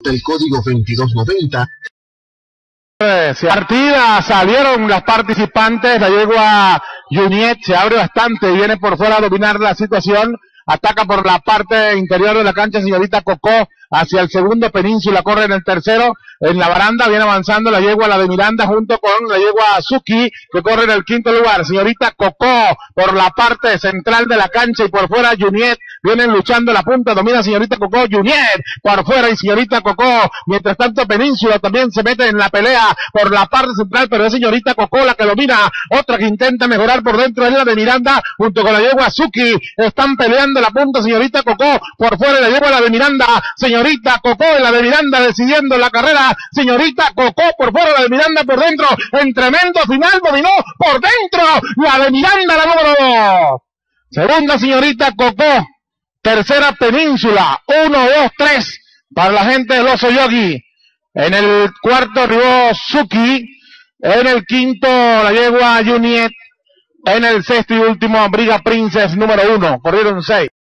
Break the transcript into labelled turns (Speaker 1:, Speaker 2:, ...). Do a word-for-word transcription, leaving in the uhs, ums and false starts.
Speaker 1: El código veintidós noventa.
Speaker 2: Partida, salieron las participantes, la yegua Juniet se abre bastante, viene por fuera a dominar la situación, ataca por la parte interior de la cancha señorita Cocó, hacia el segundo Península, corre en el tercero, en la baranda viene avanzando la yegua, la de Miranda, junto con la yegua Azuki, que corre en el quinto lugar, señorita Cocó, por la parte central de la cancha y por fuera Juniet, vienen luchando la punta, domina señorita Cocó, Juniet, por fuera y señorita Cocó, mientras tanto Península también se mete en la pelea por la parte central, pero es señorita Cocó la que domina, otra que intenta mejorar por dentro es la de Miranda, junto con la yegua Azuki, están peleando la punta señorita Cocó, por fuera la yegua la de Miranda, señorita Cocó y la de Miranda decidiendo la carrera, señorita Cocó por fuera, la de Miranda por dentro, en tremendo final dominó por dentro, la de Miranda la número dos, segunda señorita Cocó, tercera Península, uno, dos, tres, para la gente del Oso Yogi, en el cuarto arribó Suki, en el quinto la yegua Juniet, en el sexto y último Briga Princess número uno, corrieron seis.